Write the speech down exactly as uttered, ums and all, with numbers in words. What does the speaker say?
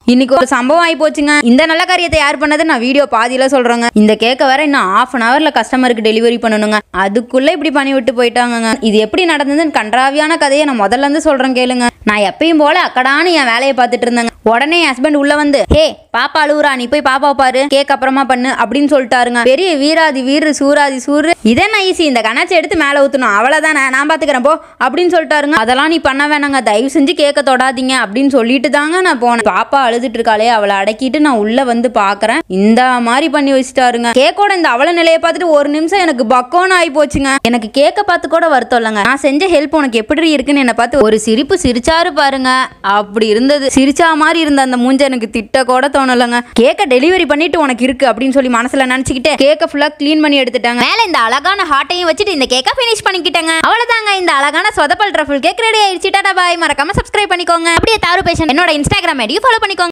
இன்னைக்கு ஒரு சம்பவம் ஆகி போச்சுங்க. இந்த நல்ல காரியத்தை யார் பண்ணது நான் வீடியோ பாதியில சொல்றேங்க. இந்த கேக்க வேற இன்னும் ஹாஃப் அன் ஹவர்ல கஸ்டமருக்கு டெலிவரி பண்ணணுங்க. அதுக்குள்ள இப்படி பண்ணி விட்டு போயிட்டாங்க. இது எப்படி நடந்ததுன்னு கன்றாவியான கதையை நான் முதல்ல இருந்து சொல்றேன் கேளுங்க. நான் எப்பயும் போல அக்கடான்னு என் வேலையை பார்த்துட்டு இருந்தேங்க. உடனே என் ஹஸ்பண்ட் உள்ள வந்து, ஹே பாப்பா அழுவுறா, நீ போய் பாப்பா பாரு, கேக் அப்புறமா பண்ணு அப்படின்னு சொல்லிட்டாருங்க. பெரிய வீராதி வீரு சூராதி சூரு, இதே நான் ஈஸி, இந்த கணாச்சி எடுத்து மேல ஊத்தணும், அவ்வளவுதானே, நான் பாத்துக்கிறேன் போ அப்படின்னு சொல்லிட்டாருங்க. அதெல்லாம் நீ பண்ண வேணாங்க, தயவு செஞ்சு கேக்க தொடாதீங்க அப்படின்னு சொல்லிட்டு தாங்க நான் போனேன். பாப்பா அழுதுட்டு இருக்காளே, அவளை அடக்கிட்டு நான் உள்ள வந்து பாக்குறேன், இந்த மாதிரி பண்ணி வச்சுட்டாருங்க. கேக்கோட இந்த அவள நிலையை பார்த்துட்டு ஒரு நிமிஷம் எனக்கு பக்கோன்னு ஆகி போச்சுங்க. எனக்கு கேக்க பார்த்து கூட வருத்தம் இல்லைங்க. நான் செஞ்ச ஹெல்ப் உனக்கு எப்படி இருக்குன்னு என்ன பார்த்து ஒரு சிரிப்பு சிரிச்சாரு பாருங்க. அப்படி இருந்தது. சிரிச்சா மாதிரி இருந்த அந்த மூஞ்ச எனக்கு திட்ட கூட தோணலங்க. கேக்க டெலிவரி பண்ணிட்டு உனக்கு இருக்கு அப்படின்னு சொல்லி மனசுல நினைச்சுக்கிட்டு கேக்க ஃபுல்லா கிளீன் பண்ணி எடுத்துட்டாங்க. மேல இந்த அழகான ஹாட்டையும் வச்சுட்டு இந்த கேக்க ஃபினிஷ் பண்ணிக்கிட்டாங்க. அவ்வளவுதாங்க, இந்த அழகான சொதப்பல் ட்ரஃபிள் கேக் ரெடி ஆயிடுச்சு. டாடா பாய். மறக்காம சப்ஸ்கிரைப் பண்ணிக்கோங்க. அப்படியே தாரு பேஷன் என்னோட இன்ஸ்டாகிராம் ஐடி ஃபாலோ பண்ணிக்கோங்க.